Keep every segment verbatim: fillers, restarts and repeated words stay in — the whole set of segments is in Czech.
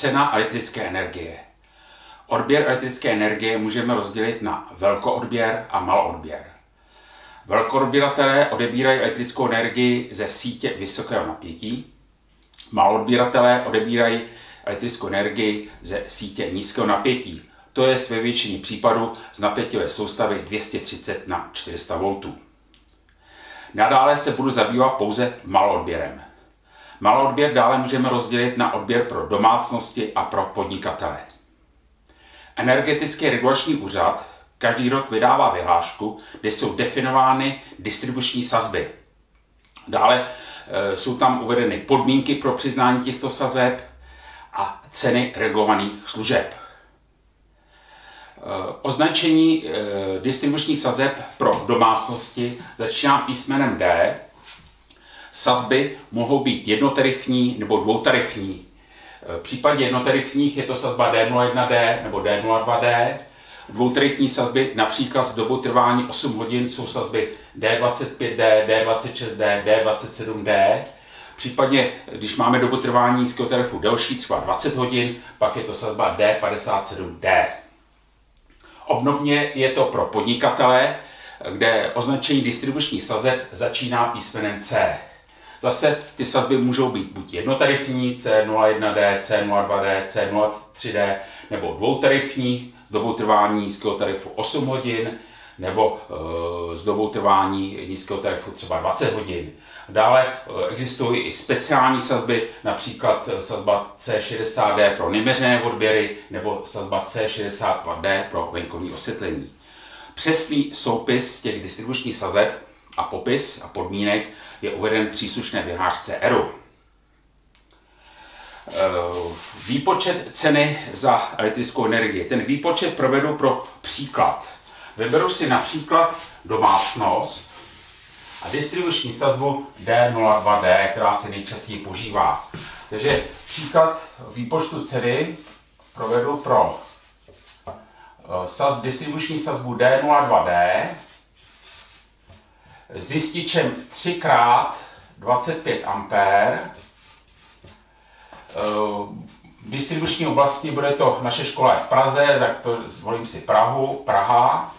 cena elektrické energie. Odběr elektrické energie můžeme rozdělit na velkoodběr a maloodběr. Velkoodběratelé odebírají elektrickou energii ze sítě vysokého napětí. Maloodběratelé odebírají elektrickou energii ze sítě nízkého napětí. To je ve většině případů z napětivé soustavy dvě stě třicet na čtyři sta voltů. Nadále se budu zabývat pouze maloodběrem. Maloodběr dále můžeme rozdělit na odběr pro domácnosti a pro podnikatele. Energetický regulační úřad každý rok vydává vyhlášku, kde jsou definovány distribuční sazby. Dále e, jsou tam uvedeny podmínky pro přiznání těchto sazeb a ceny regulovaných služeb. E, označení e, distribučních sazeb pro domácnosti začíná písmenem D. Sazby mohou být jednotarifní nebo dvoutarifní. V případě jednotarifních je to sazba D nula jedna D nebo D nula dva D. Dvoutarifní sazby, například z dobu trvání osm hodin, jsou sazby D dvacet pět D, D dvacet šest D, D dvacet sedm D. Případně, když máme dobu trvání nízkého tarifu delší, třeba dvacet hodin, pak je to sazba D padesát sedm D. Obdobně je to pro podnikatele, kde označení distribučních sazeb začíná písmenem C. Zase ty sazby můžou být buď jednotarifní, C nula jedna D, C nula dva D, C nula tři D, nebo dvoutarifní s dobou trvání nízkého tarifu osm hodin, nebo e, s dobou trvání nízkého tarifu třeba dvacet hodin. Dále e, existují i speciální sazby, například sazba C šedesát D pro neměřené odběry, nebo sazba C šedesát dva D pro venkovní osvětlení. Přesný soupis těch distribučních sazeb a popis a podmínek je uveden v příslušné vyhlášce E R U. Výpočet ceny za elektrickou energii. Ten výpočet provedu pro příklad. Vyberu si například domácnost a distribuční sazbu D nula dva D, která se nejčastěji používá. Takže příklad výpočtu ceny provedu pro saz, distribuční sazbu D nula dva D s jističem tři krát dvacet pět ampér. V distribuční oblasti bude to, naše škola je v Praze, tak to zvolím si Prahu, Praha.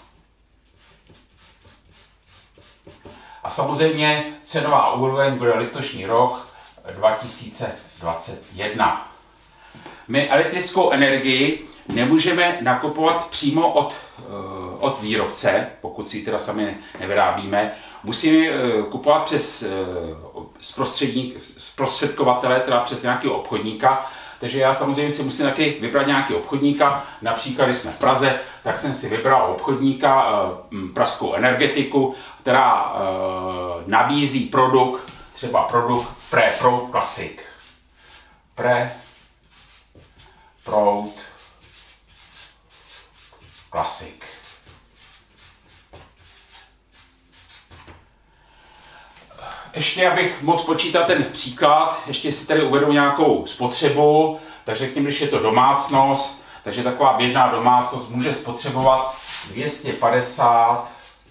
A samozřejmě cenová úroveň bude letošní rok dva tisíce dvacet jedna. My elektrickou energii nemůžeme nakupovat přímo od, od výrobce, pokud si ji teda sami nevyrábíme. Musíme kupovat přes zprostředkovatele, teda přes nějakého obchodníka. Takže já samozřejmě si musím taky vybrat nějaký obchodníka. Například, když jsme v Praze, tak jsem si vybral obchodníka, Pražskou energetiku, která nabízí produkt, třeba produkt Pre-Proud Classic. Pre-Proud Classic. Ještě abych mohl počítat ten příklad, ještě si tady uvedu nějakou spotřebu, tak řekněme, když je to domácnost, takže taková běžná domácnost může spotřebovat dvě stě padesát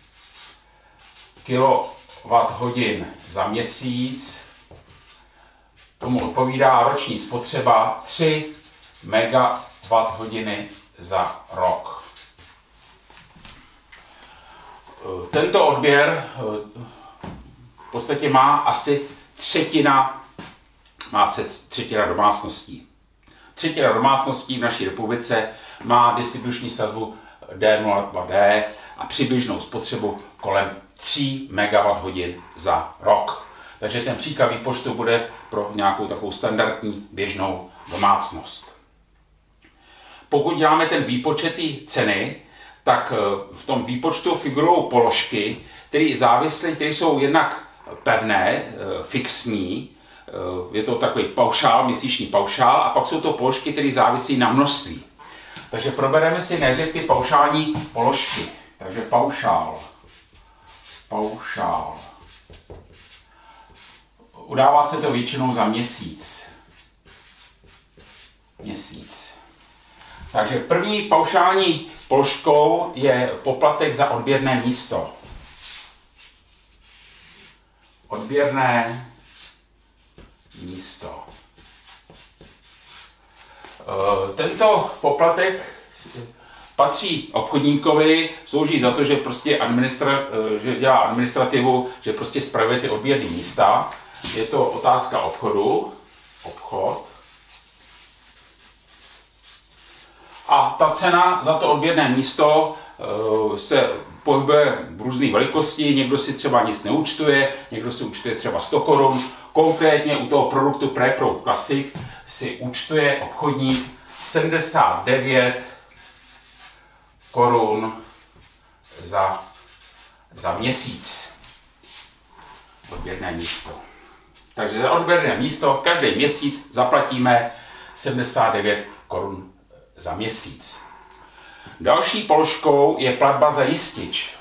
kilowatthodin za měsíc. Tomu odpovídá roční spotřeba tři megawatthodiny za rok. Tento odběr v podstatě má asi třetina, má se třetina domácností. Třetina domácností v naší republice má distribuční sazbu D nula dva D a přibližnou spotřebu kolem tři megawatthodin za rok. Takže ten příklad výpočtu bude pro nějakou takovou standardní běžnou domácnost. Pokud děláme ten výpočet té ceny, tak v tom výpočtu figurují položky, které závislí, které jsou jednak pevné, fixní, je to takový paušál, měsíční paušál, a pak jsou to položky, které závisí na množství. Takže probereme si nejdřív ty paušální položky. Takže paušál. Paušál. Udává se to většinou za měsíc. Měsíc. Takže první paušální položkou je poplatek za odběrné místo. Odběrné místo. Tento poplatek patří obchodníkovi, slouží za to, že prostě administra, že dělá administrativu, že prostě spravuje ty odběrné místa. Je to otázka obchodu. Obchod. A ta cena za to odběrné místo se pohybuje v různé velikosti. Někdo si třeba nic neúčtuje, někdo si účtuje třeba sto korun. Konkrétně u toho produktu Preproud Classic si účtuje obchodník sedmdesát devět korun za, za měsíc. Odběrné místo. Takže za odběrné místo každý měsíc zaplatíme sedmdesát devět korun za měsíc. Další položkou je platba za jistič.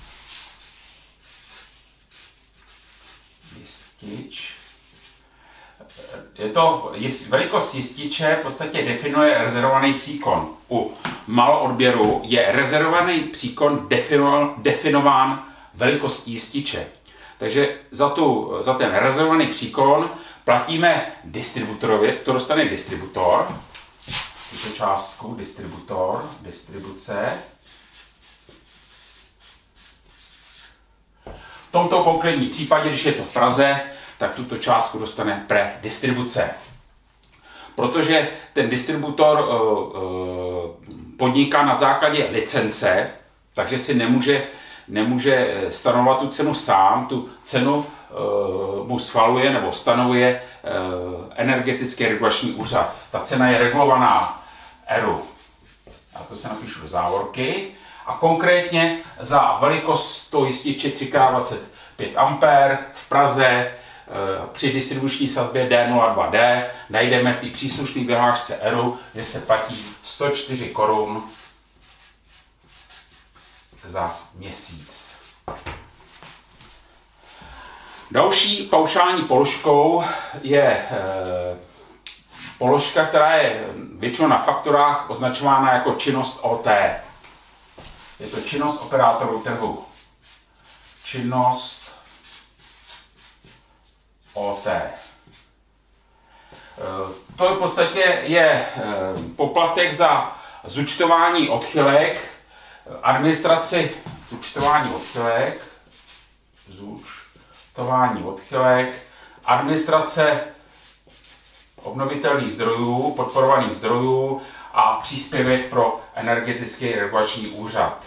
Jistič. Je to, velikost jističe v podstatě definuje rezervovaný příkon. U maloodběru je rezervovaný příkon definován, definován velikostí jističe. Takže za, tu, za ten rezervovaný příkon platíme distributorovi, to dostane distributor, tuto částku, distributor, distribuce. V tomto konkrétním případě, když je to v Praze, tak tuto částku dostane predistribuce. Protože ten distributor uh, uh, podniká na základě licence, takže si nemůže, nemůže stanovat tu cenu sám, tu cenu uh, mu schvaluje nebo stanovuje uh, energetický regulační úřad. Ta cena je regulovaná E R U. A to se napíšu do závorky. A konkrétně za velikost toho jističe tři krát dvacet pět ampér v Praze při distribuční sazbě D nula dva D najdeme v té příslušné vyhlášce E R U, že se platí sto čtyři korun za měsíc. Další paušální položkou je e, položka, která je většinou na fakturách označována jako činnost O T. Je to činnost operátorů trhu. Činnost O T. To v podstatě je poplatek za zúčtování odchylek, administraci zúčtování odchylek, zúčtování odchylek, administrace obnovitelných zdrojů, podporovaných zdrojů a příspěvek pro energetický regulační úřad.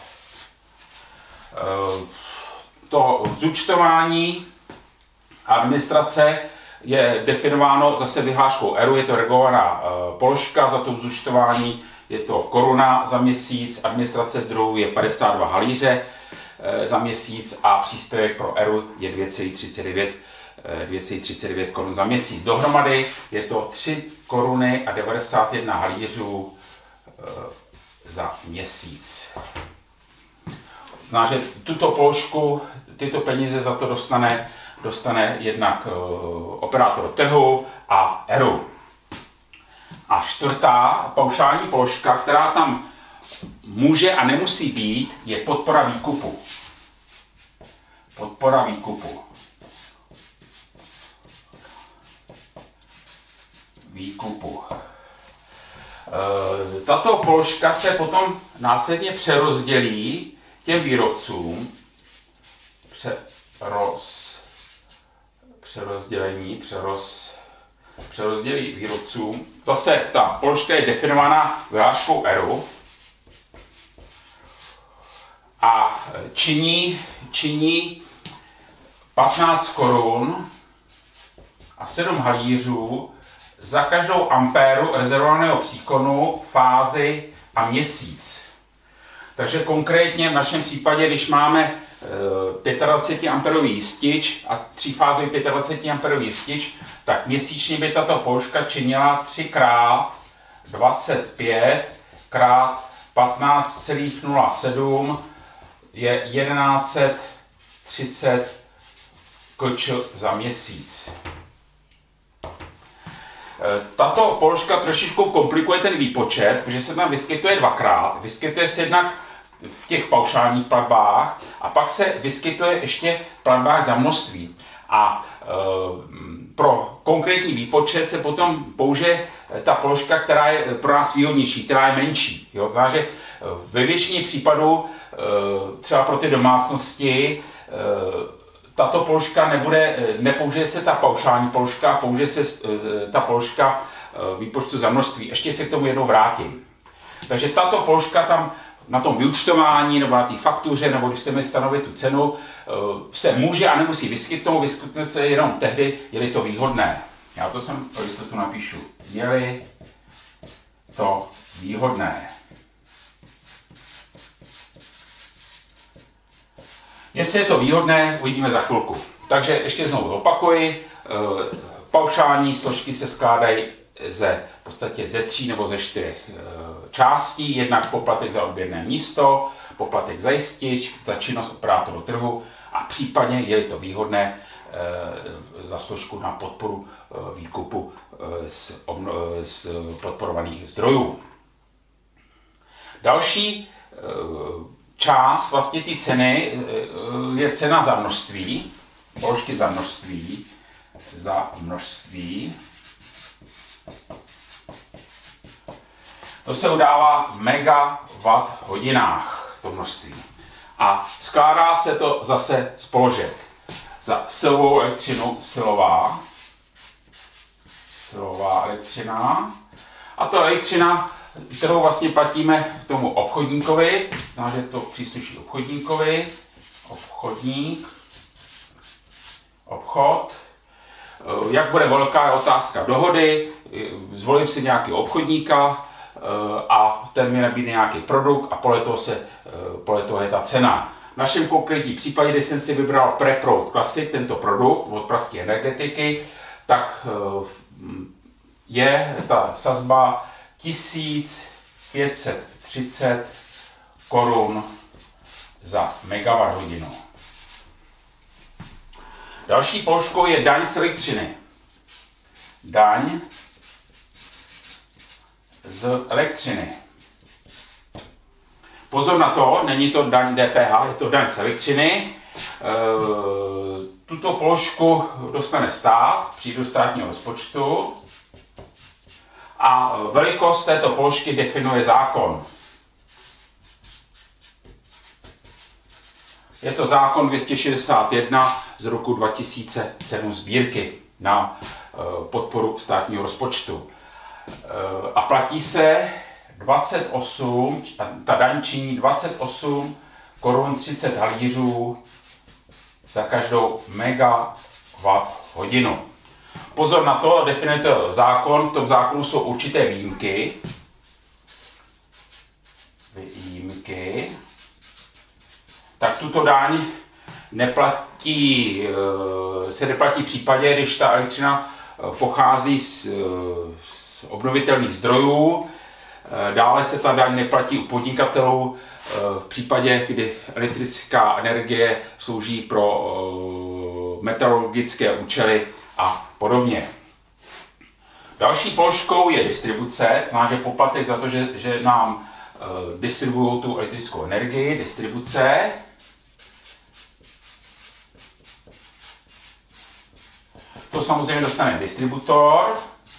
To zúčtování administrace je definováno zase vyhláškou E R U, je to regulovaná položka, za to zúčtování je to koruna za měsíc, administrace zdrojů je padesát dva halíře za měsíc a příspěvek pro E R U je dvě celá třicet devět korun za měsíc. Dohromady je to tři koruny a devadesát jedna halířů za měsíc. Znamená, že tuto položku, tyto peníze za to dostane dostane jednak uh, operátor trhu a E R U. A čtvrtá paušální položka, která tam může a nemusí být, je podpora výkupu. Podpora výkupu. Výkupu. Uh, tato položka se potom následně přerozdělí těm výrobcům. Přeroz přerozdělení, přeroz, přerozdělí výrobcům. Zase ta položka je definovaná vyhláškou E R U a činí, činí patnáct korun a sedm halířů za každou ampéru rezervovaného příkonu, fázi a měsíc. Takže konkrétně v našem případě, když máme pětadvacetiamperový jistič a třífázový pětadvacetiamperový jistič, tak měsíčně by tato položka činila tři krát dvacet pět krát patnáct celá nula sedm je tisíc sto třicet koč za měsíc. Tato položka trošičku komplikuje ten výpočet, protože se tam vyskytuje dvakrát. Vyskytuje se jednak v těch paušálních platbách a pak se vyskytuje ještě v platbách za množství. A e, pro konkrétní výpočet se potom použije ta položka, která je pro nás výhodnější, která je menší. Jo? Znamená, že ve většině případů e, třeba pro ty domácnosti e, tato položka nebude, nepoužije se ta paušální položka, použije se e, ta položka e, výpočtu za množství. Ještě se k tomu jednou vrátím. Takže tato položka tam na tom vyúčtování nebo na té faktuře, nebo když chceme stanovit tu cenu, se může a nemusí vyskytnout, vyskytne se jenom tehdy, je-li to výhodné. Já to sem pro jistotu napíšu. Je-li to výhodné. Jestli je to výhodné, uvidíme za chvilku. Takže ještě znovu opakuji, paušální složky se skládají ze, v podstatě ze tří nebo ze čtyřech částí. Jednak poplatek za odběrné místo, poplatek za jistič, za činnost operátoru trhu a případně, je-li to výhodné, za složku na podporu výkupu z, z podporovaných zdrojů. Další část vlastně té ceny je cena za množství, položky za množství, za množství. To se udává v megawatt hodinách, to množství. A skládá se to zase z položek. Za silovou elektřinu silová, silová elektřina. A to elektřina, kterou vlastně platíme k tomu obchodníkovi, znamená, že to přísluší obchodníkovi, obchodník, obchod. Jak bude velká, je otázka dohody, zvolím si nějakého obchodníka a ten mi nabídne nějaký produkt a podle toho, se, podle toho je ta cena. V našem konkrétním případě, když jsem si vybral Preproud Classic, tento produkt od pražské energetiky, tak je ta sazba tisíc pět set třicet korun za megawatt hodinu. Další položkou je daň z elektřiny. Daň z elektřiny. Pozor na to, není to daň D P H, je to daň z elektřiny. E, tuto položku dostane stát, přijde do státního rozpočtu a velikost této položky definuje zákon. Je to zákon dvě stě šedesát jedna z roku dva tisíce sedm sbírky na podporu státního rozpočtu. A platí se dvacet osm, ta daň činí dvacet osm korun třicet halířů za každou megawatt hodinu. Pozor na to, definuje to zákon, v tom zákonu jsou určité výjimky. Výjimky. Tak tuto daň neplatí, se neplatí v případě, když ta elektřina pochází z, z obnovitelných zdrojů. Dále se ta daň neplatí u podnikatelů v případě, kdy elektrická energie slouží pro meteorologické účely a podobně. Další položkou je distribuce, znamená, že poplatek za to, že, že nám distribuují tu elektrickou energii, distribuce. To samozřejmě dostane distributor.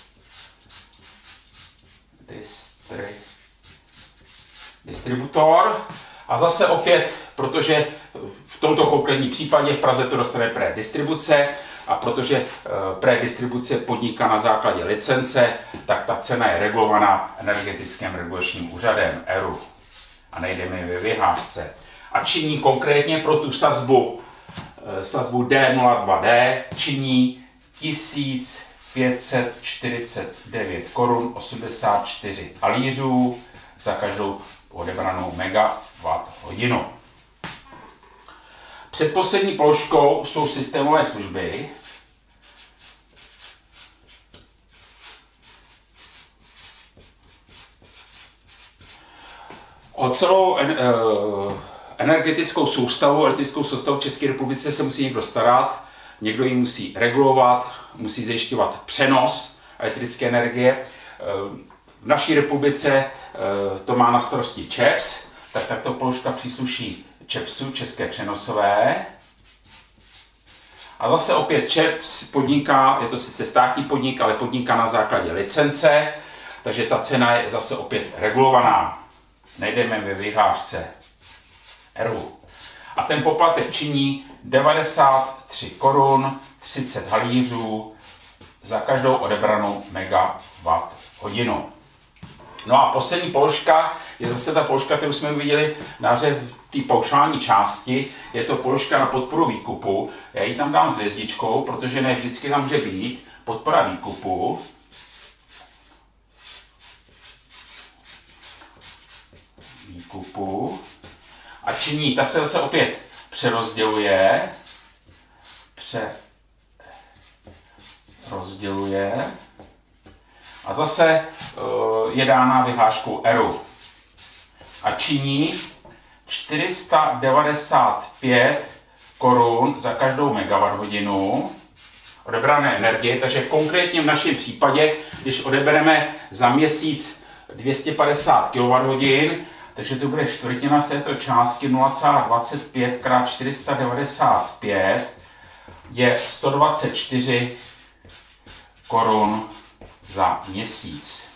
Distri, distributor. A zase opět, protože v tomto konkrétním případě v Praze to dostane predistribuce a protože predistribuce podniká na základě licence, tak ta cena je regulovaná energetickým regulačním úřadem E R U a nejdeme ve vyhlášce. A činí konkrétně pro tu sazbu, sazbu D nula dva D činí tisíc pět set čtyřicet devět korun osmdesát čtyři halířů za každou odebranou megawatt hodinu. Předposlední položkou jsou systémové služby. O celou energetickou soustavu, elektrickou soustavu v České republice se musí někdo starat, někdo ji musí regulovat, musí zajišťovat přenos elektrické energie. V naší republice to má na starosti ČEPS, tak tato položka přísluší ČEPSu, České přenosové. A zase opět ČEZ podniká, je to sice státní podnik, ale podniká na základě licence, takže ta cena je zase opět regulovaná. Najdeme ve vyhlášce E R U. A ten poplatek činí devadesát tři korun třicet halířů za každou odebranou megawatt hodinu. No a poslední položka je zase ta položka, kterou jsme viděli na v té paušální části. Je to položka na podporu výkupu. Já ji tam dám s hvězdičkou, protože ne vždycky tam může být podpora výkupu. Výkupu. A činí, ta se zase opět přerozděluje. Přerozděluje. A zase uh, je dána vyhláškou E R U. A činí čtyři sta devadesát pět korun za každou megawatt hodinu odebrané energie, takže konkrétně v našem případě, když odebereme za měsíc dvě stě padesát kilowatthodin, takže to bude čtvrtina z této částky nula celá dvacet pět krát čtyři sta devadesát pět je sto dvacet čtyři korun za měsíc.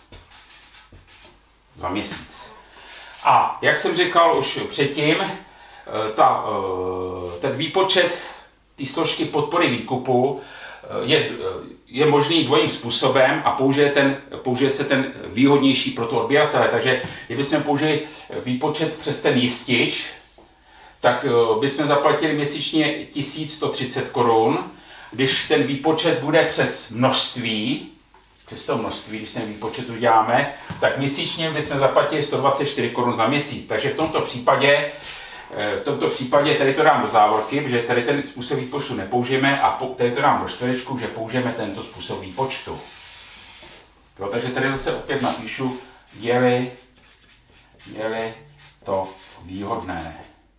Za měsíc. A jak jsem říkal už předtím, ta, ten výpočet té složky podpory výkupu je, je možný dvojím způsobem a použije, ten, použije se ten výhodnější pro to odběratele. Takže kdybychom použili výpočet přes ten jistič, tak bychom zaplatili měsíčně tisíc sto třicet korun. Když ten výpočet bude přes množství, přes to množství, když ten výpočet uděláme, tak měsíčně bychom zaplatili sto dvacet čtyři korun za měsíc. Takže v tomto případě, v tomto případě tady to dám do závorky, protože tady ten způsob výpočtu nepoužijeme a tady to dám do čtverečku, že použijeme tento způsob výpočtu. Jo, takže tady zase opět napíšu, je-li, je-li to výhodné.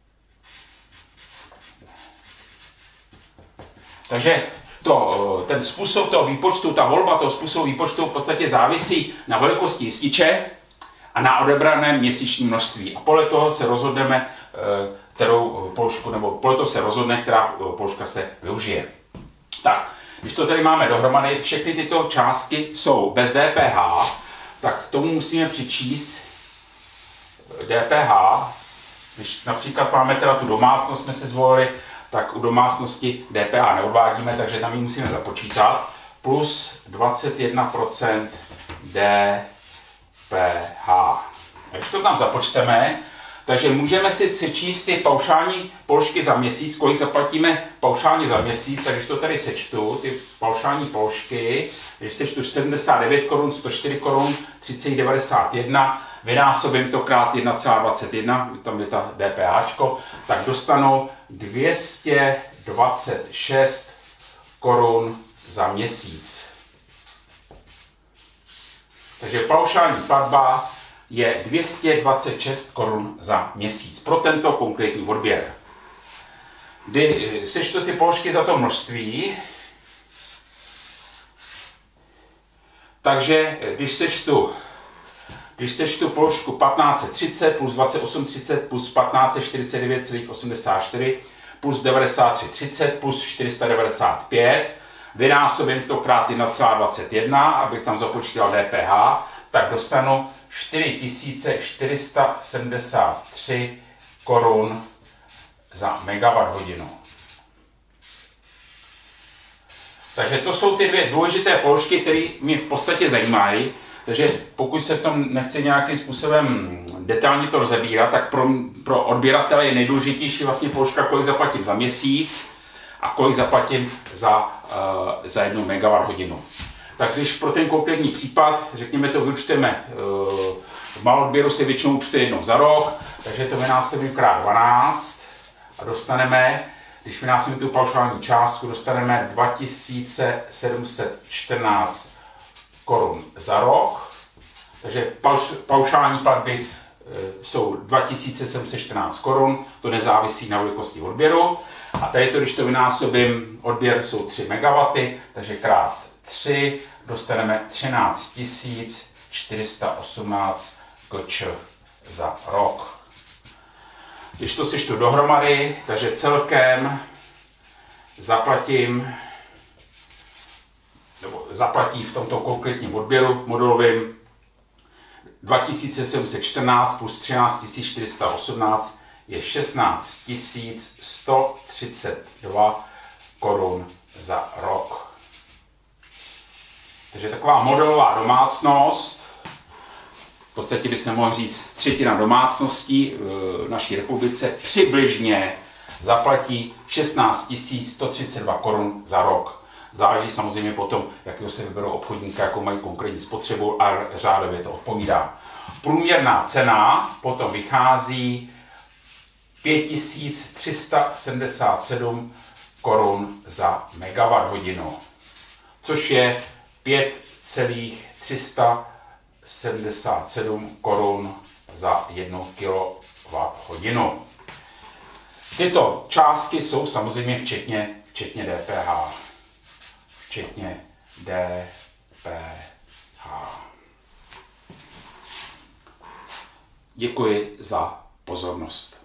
Takže to, ten způsob toho výpočtu, ta volba toho způsobu výpočtu v podstatě závisí na velikosti jističe a na odebraném měsíčním množství. A podle toho se rozhodneme, kterou položku, nebo podle toho se rozhodne, která položka se využije. Tak, když to tady máme dohromady, všechny tyto částky jsou bez D P H, tak k tomu musíme přičíst D P H. Když například máme teda tu domácnost, jsme se zvolili, tak u domácnosti D P H neodvádíme, takže tam ji musíme započítat. Plus dvacet jedna procent D P H. Když to tam započteme, takže můžeme si sečíst ty paušální položky za měsíc, kolik zaplatíme paušálně za měsíc, takže když to tady sečtu, ty paušální položky, když sečtu sedmdesát devět korun, sto čtyři korun, třicet devadesát jedna, vynásobím to krát jedna celá dvacet jedna, tam je ta DPH, tak dostanu dvě stě dvacet šest korun za měsíc. Takže paušální platba je dvě stě dvacet šest korun za měsíc pro tento konkrétní odběr. Kdy sečtu ty položky za to množství, takže když sečtu Když sečtu položku patnáct set třicet plus dvacet osm třicet plus patnáct set čtyřicet devět celá osmdesát čtyři plus devadesát tři třicet plus čtyři sta devadesát pět, vynásobím to krát jedna celá dvacet jedna, abych tam započítal D P H, tak dostanu čtyři tisíce čtyři sta sedmdesát tři korun za megawatt hodinu. Takže to jsou ty dvě důležité položky, které mě v podstatě zajímají. Takže pokud se v tom nechce nějakým způsobem detailně to rozebírat, tak pro, pro odběratele je nejdůležitější vlastně položka, kolik zaplatím za měsíc a kolik zaplatím za, uh, za jednu megawatt hodinu. Tak když pro ten konkrétní případ, řekněme to vyučteme, uh, v malodběru se většinou účtuje jednou za rok, takže to vynásobím krát dvanáct a dostaneme, když vynásobím tu paušální částku, dostaneme dva tisíce sedm set čtrnáct korun za rok, takže pauš, paušální platby e, jsou dva tisíce sedm set čtrnáct korun, to nezávisí na velikosti odběru. A tady to, když to vynásobím, odběr jsou tři megawatty, takže krát tři dostaneme třináct tisíc čtyři sta osmnáct korun za rok. Když to sečtu dohromady, takže celkem zaplatím, nebo zaplatí v tomto konkrétním odběru modulovým dva tisíce sedm set čtrnáct plus třináct tisíc čtyři sta osmnáct je šestnáct tisíc sto třicet dva korun za rok. Takže taková modelová domácnost, v podstatě bychom mohli říct třetina domácností v naší republice, přibližně zaplatí šestnáct tisíc sto třicet dva korun za rok. Záleží samozřejmě potom, jakého se vyberou obchodníka, jakou mají konkrétní spotřebu a řádově to odpovídá. Průměrná cena potom vychází pět tisíc tři sta sedmdesát sedm korun za megawatt hodinu, což je pět celých tři sta sedmdesát sedm korun za jednu kilowatt hodinu. Tyto částky jsou samozřejmě včetně, včetně D P H. Včetně D P H. Děkuji za pozornost.